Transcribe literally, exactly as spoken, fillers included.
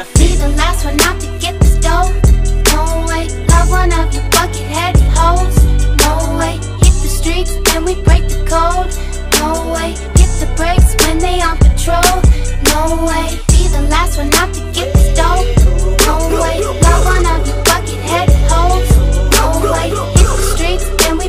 my feet. Be the last one out to get the stove. No way. Love one of you bucket-headed hoes. No way. Hit the streets and we break the code. No way. Hit the brakes when they on patrol. No way. Be the last one out to